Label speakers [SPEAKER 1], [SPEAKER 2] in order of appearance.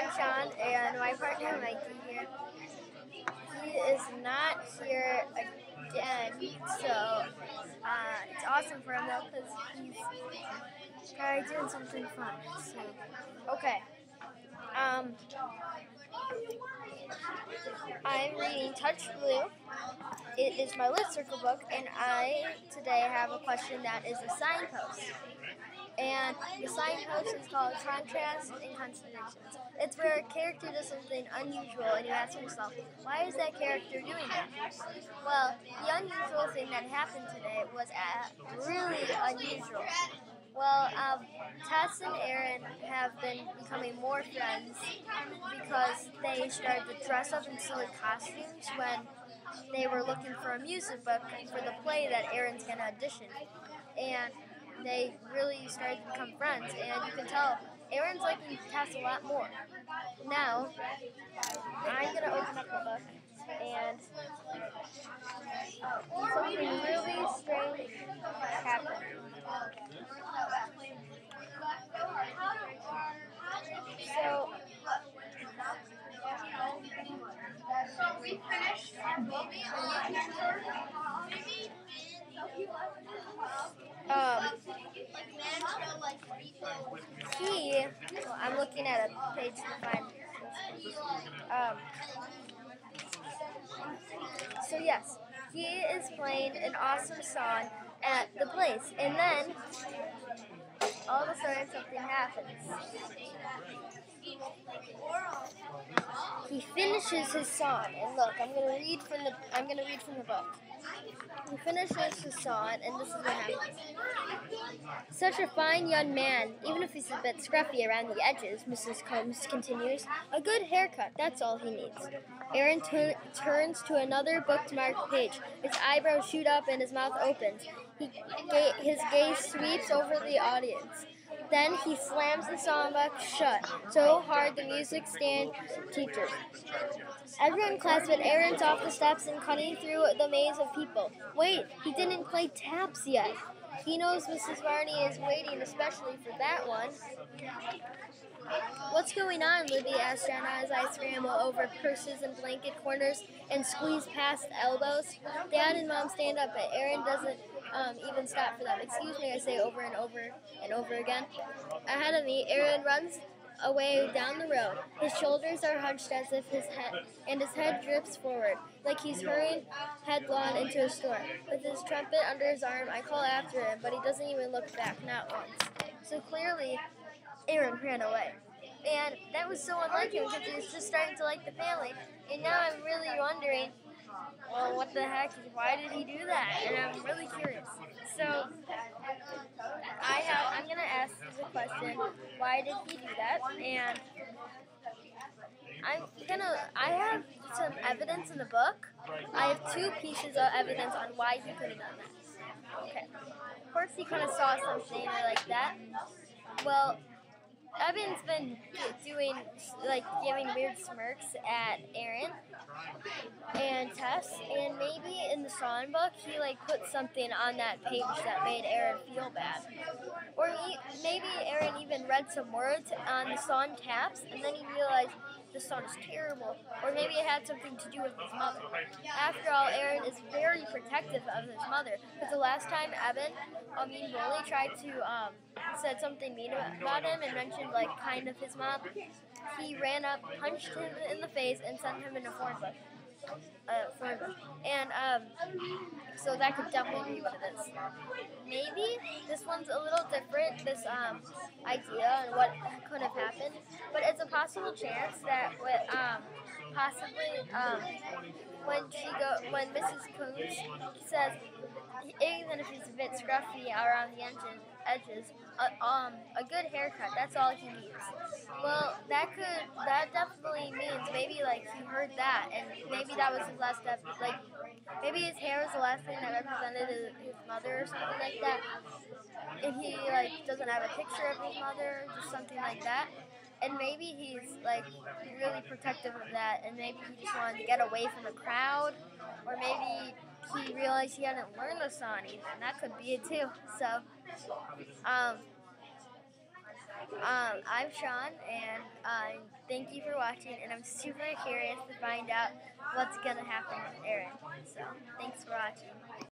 [SPEAKER 1] I'm Sean, and my partner Mikey here. He is not here again, so it's awesome for him though because he's probably doing something fun. So, okay. I'm reading Touch Blue. It is my lit circle book, and I today have a question that is a signpost. And the signpost is called Contrast and Contradictions. It's where a character does something unusual and you ask yourself, why is that character doing that? Well, the unusual thing that happened today was really unusual. Well, Tess and Aaron have been becoming more friends because they started to dress up in silly costumes when they were looking for a music book for the play that Aaron's going to audition. And they really started to become friends, and you can tell Aaron's liking Tess a lot more. Now, I'm going to open up the book, and something really strange happened. I'm looking at a page to find. So yes, he is playing an awesome song at the place, and then all of a sudden something happens. He finishes his song, and look, I'm gonna read from the book. He finishes his song, and this is what happens. Such a fine young man, even if he's a bit scruffy around the edges, Mrs. Combs continues. A good haircut, that's all he needs. Aaron turns to another bookmarked page. His eyebrows shoot up and his mouth opens. His gaze sweeps over the audience. Then he slams the songbook shut so hard the music stand teaches. Everyone in class but Aaron's off the steps and cutting through the maze of people. Wait, he didn't play taps yet. He knows Mrs. Varney is waiting especially for that one. What's going on, Libby asked Jenna as I scramble over purses and blanket corners and squeeze past elbows. Dad and Mom stand up, but Aaron doesn't even stop for them. Excuse me, I say over and over again. Ahead of me, Aaron runs away down the road. His shoulders are hunched as if his head drips forward, like he's hurrying headlong into a storm. With his trumpet under his arm, I call after him, but he doesn't even look back, not once. So clearly, Aaron ran away. And that was so unlike him because he was just starting to like the family. And now I'm really wondering, well, what the heck? Why did he do that? And I'm really curious. So I'm gonna ask the question, why did he do that? And I have some evidence in the book. I have two pieces of evidence on why he could have done that. Okay. Of course he kind of saw something like that. Well, Evan's been giving weird smirks at Aaron and Tess, and maybe in the songbook he put something on that page that made Aaron feel bad. Or maybe Aaron even read some words on the song taps, and then he realized this song is terrible. Or maybe it had something to do with his mother. After all, Aaron is very protective of his mother. But the last time Evan, Rolly tried to said something mean about him and mentioned kind of his mom, he ran up, punched him in the face, and sent him in a thorn bush. And so that could definitely be what it is. Maybe this one's a little different, this idea and what could have happened, but it's a possible chance that when Mrs. Coons says, even if he's a bit scruffy around the edges, a good haircut, that's all he needs. Well, that definitely means maybe he heard that, and maybe that was his last step. Maybe his hair was the last thing that represented his mother or something like that. And he doesn't have a picture of his mother, just something like that. And maybe he's really protective of that, and maybe he just wanted to get away from the crowd, or maybe he realized he hadn't learned the song even. That could be it too. So, I'm Sean, and thank you for watching. And I'm super curious to find out what's gonna happen with Aaron. So thanks for watching.